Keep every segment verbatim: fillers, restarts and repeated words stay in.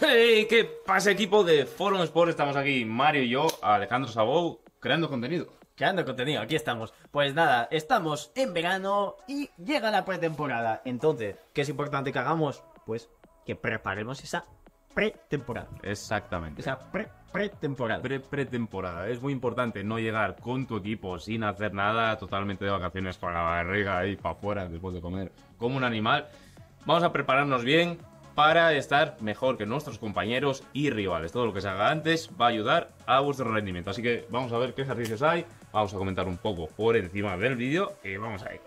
Hey, ¿qué pasa, equipo de Forum Sport? Estamos aquí, Mario y yo, Alejandro Sabou, creando contenido. Creando contenido, aquí estamos. Pues nada, estamos en verano y llega la pretemporada. Entonces, ¿qué es importante que hagamos? Pues que preparemos esa pretemporada. Exactamente. Esa pre-pretemporada. Pre pretemporada. Es muy importante no llegar con tu equipo sin hacer nada, totalmente de vacaciones para la barriga y para afuera después de comer como un animal. Vamos a prepararnos bien para estar mejor que nuestros compañeros y rivales. Todo lo que se haga antes va a ayudar a vuestro rendimiento. Así que vamos a ver qué ejercicios hay, vamos a comentar un poco por encima del vídeo y vamos a ir.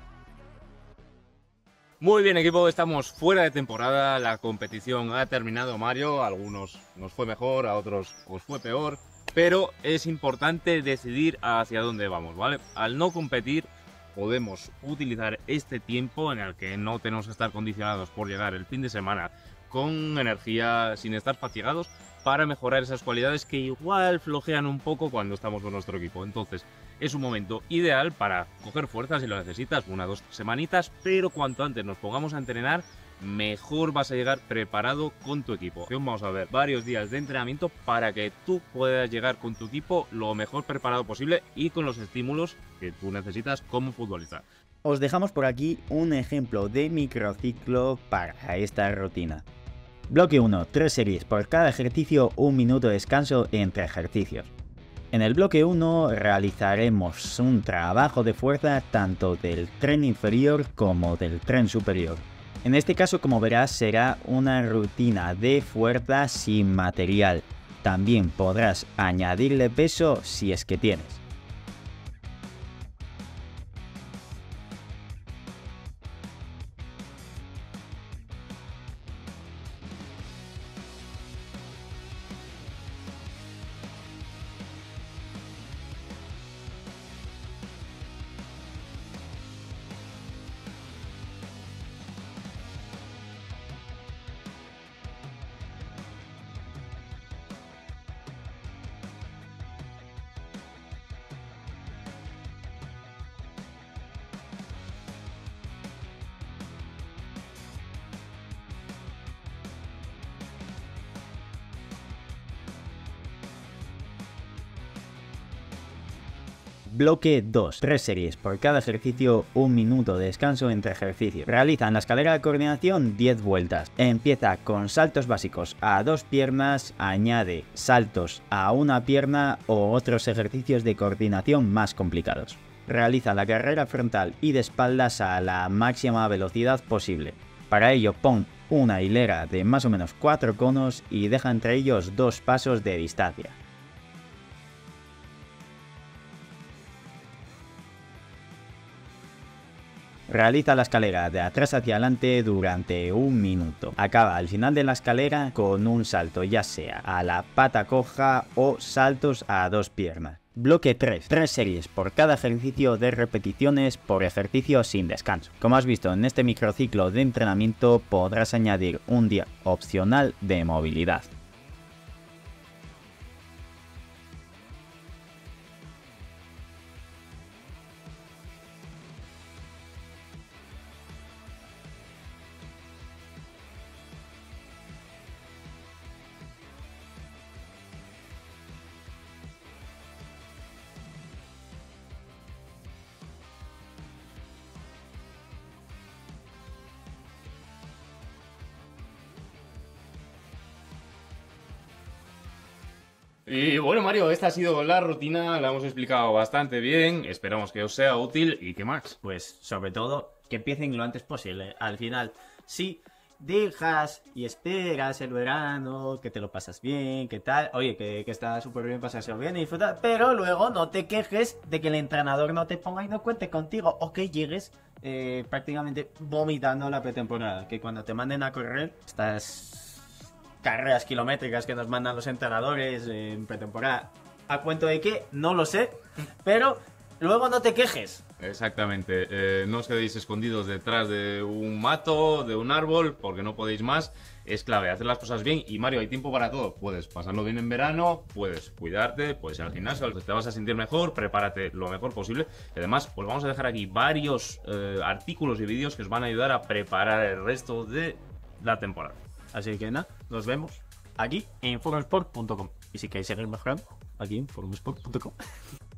Muy bien, equipo, estamos fuera de temporada, la competición ha terminado, Mario, a algunos nos fue mejor, a otros os fue peor, pero es importante decidir hacia dónde vamos, ¿vale? Al no competir podemos utilizar este tiempo en el que no tenemos que estar condicionados por llegar el fin de semana con energía, sin estar fatigados, para mejorar esas cualidades que igual flojean un poco cuando estamos con nuestro equipo. Entonces es un momento ideal para coger fuerzas si lo necesitas, una o dos semanitas, pero cuanto antes nos pongamos a entrenar, mejor vas a llegar preparado con tu equipo. Vamos a ver varios días de entrenamiento para que tú puedas llegar con tu equipo lo mejor preparado posible y con los estímulos que tú necesitas como futbolista. Os dejamos por aquí un ejemplo de microciclo para esta rutina. Bloque uno, tres series por cada ejercicio, un minuto de descanso entre ejercicios. En el bloque uno realizaremos un trabajo de fuerza tanto del tren inferior como del tren superior. En este caso, como verás, será una rutina de fuerza sin material. También podrás añadirle peso si es que tienes. Bloque dos, tres series por cada ejercicio, un minuto de descanso entre ejercicios. Realiza en la escalera de coordinación diez vueltas. Empieza con saltos básicos a dos piernas, añade saltos a una pierna o otros ejercicios de coordinación más complicados. Realiza la carrera frontal y de espaldas a la máxima velocidad posible. Para ello pon una hilera de más o menos cuatro conos y deja entre ellos dos pasos de distancia. Realiza la escalera de atrás hacia adelante durante un minuto. Acaba al final de la escalera con un salto, ya sea a la pata coja o saltos a dos piernas. Bloque tres, tres series por cada ejercicio de repeticiones por ejercicio sin descanso. Como has visto en este microciclo de entrenamiento, podrás añadir un día opcional de movilidad. Y bueno, Mario, esta ha sido la rutina, la hemos explicado bastante bien, esperamos que os sea útil y qué más. Pues sobre todo que empiecen lo antes posible. Al final, si dejas y esperas el verano, que te lo pasas bien, que tal, oye, que, que está súper bien pasárselo bien y disfrutar, pero luego no te quejes de que el entrenador no te ponga y no cuente contigo, o que llegues eh, prácticamente vomitando la pretemporada, que cuando te manden a correr, estas carreras kilométricas que nos mandan los entrenadores en pretemporada, ¿a cuento de qué? No lo sé, pero luego no te quejes. Exactamente, eh, no os quedéis escondidos detrás de un mato, de un árbol, porque no podéis más. Es clave hacer las cosas bien. Y Mario, hay tiempo para todo. Puedes pasarlo bien en verano, puedes cuidarte, puedes ir al gimnasio, te vas a sentir mejor, prepárate lo mejor posible. Y además, pues vamos a dejar aquí varios eh, artículos y vídeos que os van a ayudar a preparar el resto de la temporada. Así que nada, nos vemos aquí en forum sport punto com. Y si queréis seguir mejorando, aquí en forum sport punto com.